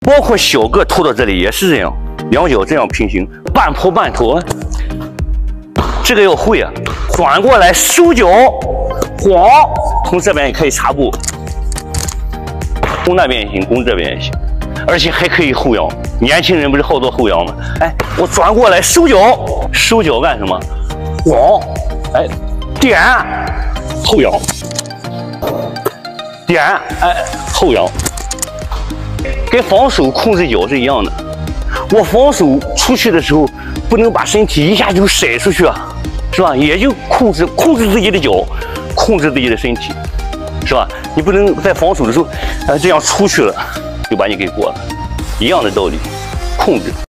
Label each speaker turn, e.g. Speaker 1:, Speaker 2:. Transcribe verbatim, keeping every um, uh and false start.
Speaker 1: 包括小个拖到这里也是这样，两脚这样平行，半坡半拖。这个要会啊，转过来收脚，晃，从这边也可以插步，攻那边也行，攻这边也行，而且还可以后仰。年轻人不是好多后仰吗？哎，我转过来收脚，收脚干什么？晃，哎，点，后仰，点，哎，后仰。跟防守控制脚是一样的。我防守出去的时候，不能把身体一下就甩出去啊，是吧？也就控制控制自己的脚，控制自己的身体，是吧？你不能在防守的时候，呃，这样出去了，就把你给过了，一样的道理，控制。